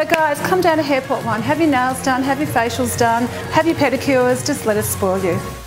So guys, come down to Hairport One, have your nails done, have your facials done, have your pedicures, just let us spoil you.